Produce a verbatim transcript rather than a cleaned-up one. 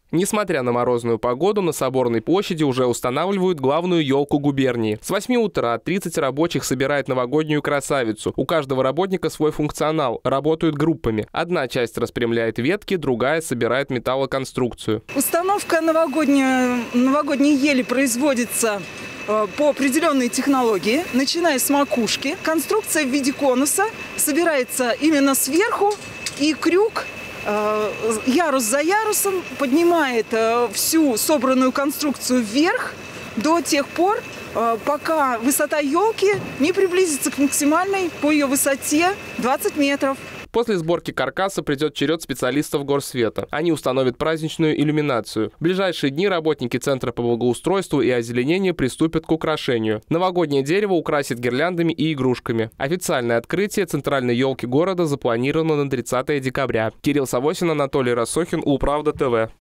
Несмотря на морозную погоду, на Соборной площади уже устанавливают главную елку губернии. С восьми утра тридцать рабочих собирают новогоднюю красавицу. У каждого работника свой функционал, работают группами. Одна часть распрямляет ветки, другая собирает металлоконструкцию. Установка новогодней, новогодней ели производится по определенной технологии, начиная с макушки. Конструкция в виде конуса собирается именно сверху, и крюк ярус за ярусом поднимает всю собранную конструкцию вверх до тех пор, пока высота елки не приблизится к максимальной по ее высоте двадцать метров. После сборки каркаса придет черед специалистов Горсвета. Они установят праздничную иллюминацию. В ближайшие дни работники Центра по благоустройству и озеленению приступят к украшению. Новогоднее дерево украсит гирляндами и игрушками. Официальное открытие центральной елки города запланировано на тридцатое декабря. Кирилл Савосин, Анатолий Рассохин, Улправда ТВ.